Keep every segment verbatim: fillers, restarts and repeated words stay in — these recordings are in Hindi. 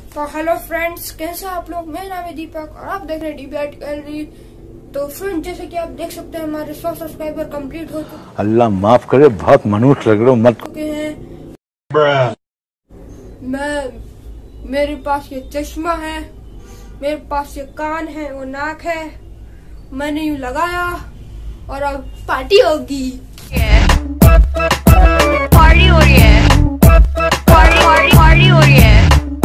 तो हेलो फ्रेंड्स, कैसे आप लोग। मेरा नाम है दीपक और आप देख रहे हैं डीबीआर गैलरी। तो फ्रेंड्स, जैसे कि आप देख सकते हैं हमारे सौ सब्सक्राइबर कंप्लीट हो चुके। अल्लाह माफ करे, बहुत मनुष्य लग रहे हो, मत चुके हैं। मैं मेरे पास ये चश्मा है, मेरे पास ये कान है, वो नाक है, मैंने यूं लगाया और अब पार्टी होगी। पार्टी हो रही है, पार्टी पार्टी पार्टी हो रही है।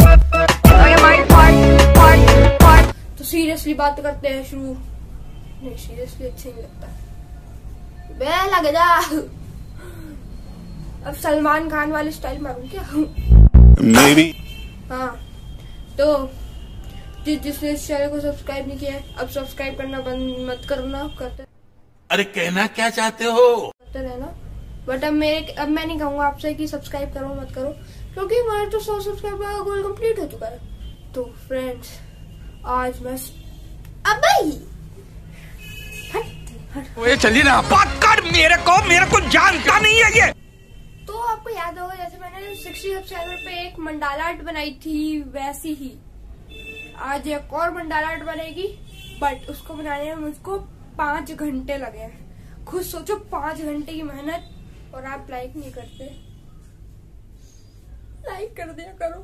तो सीरियसली बात करते हैं शुरू। नहीं, सीरियसली अच्छा नहीं लगता, बे लग जा। अब सलमान खान वाली स्टाइल मारूं क्या? Maybe. हाँ, तो जिस जिसने इस चैनल को सब्सक्राइब नहीं किया है, अब सब्सक्राइब करना बंद मत करना, करते अरे कहना क्या चाहते हो? करते रहना। बट अब मेरे अब मैं नहीं कहूँगा आपसे कि सब्सक्राइब करो मत करो, क्योंकि हमारे तो सौ सब्सक्राइबर का गोल कंप्लीट हो चुका है। तो फ्रेंड्स, आज मैं अब भाई ये चलिए ना, बात कर। मेरे को मेरे को जानता नहीं है ये। तो आपको याद होगा, जैसे मैंने सिक्सटी सब्सक्राइबर पे एक मंडाला आर्ट बनाई थी, वैसी ही आज एक और मंडाला आर्ट बनेगी। बट उसको बनाने में मुझको पांच घंटे लगे हैं। खुद सोचो, पांच घंटे की मेहनत, और आप लाइक नहीं करते। लाइक कर दिया करो।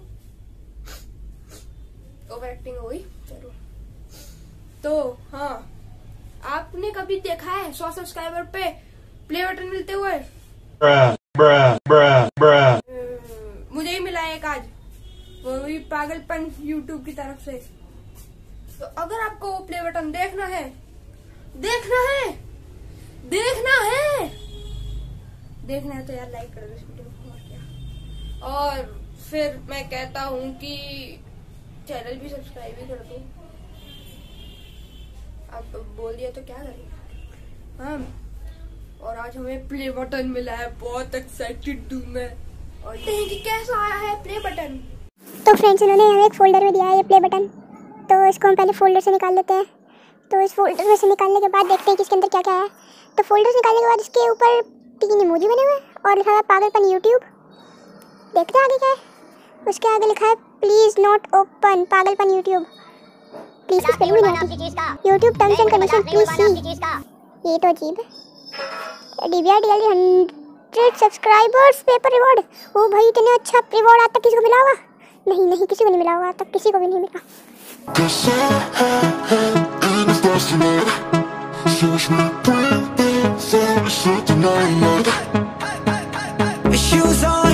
ओवर एक्टिंग हो गई, चलो। तो हाँ, आपने कभी देखा है सौ सब्सक्राइबर पे प्ले बटन मिलते हुए? Bruh, bruh, bruh, bruh. मुझे ही मिला है एक आज, वो भी पागलपन यूट्यूब की तरफ से। तो अगर आपको वो प्ले बटन देखना है देखना है देखना है देखना है तो यार लाइक कर दो इस वीडियो को, और क्या। और फिर मैं कहता हूँ कि चैनल भी सब्सक्राइब ही कर दो। अब बोल दिया तो क्या करें। हाँ, और आज हमें प्ले बटन मिला है, बहुत एक्साइटेड हूँ मैं। और देखिए कैसा आया है प्ले बटन। तो फ्रेंड्स, इन्होंने हमें एक फोल्डर में दिया है ये प्ले बटन। तो इसको हम पहले फोल्डर से निकाल लेते हैं। तो इस फोल्डर में से निकालने के बाद देखते हैं कि इसके अंदर क्या क्या है। तो फोल्डर से निकालने के बाद इसके ऊपर तीन इमोजी बने हुए हैं और लिखा है पागलपन यूट्यूब। देखते हैं आगे क्या है। उसके आगे लिखा है प्लीज नॉट ओपन पागलपन यूट्यूब। प्लीज की स्पेलिंग नहीं आती। YouTube terms and condition please see. ये तो अजीब है। DBR gallery hundred subscribers paper reward. ओ भाई, इतने अच्छा रिवॉर्ड आज तक किसी को मिला होगा? नहीं नहीं, किसी को नहीं मिला होगा आज तक, किसी को भी नहीं मिला। Shoes on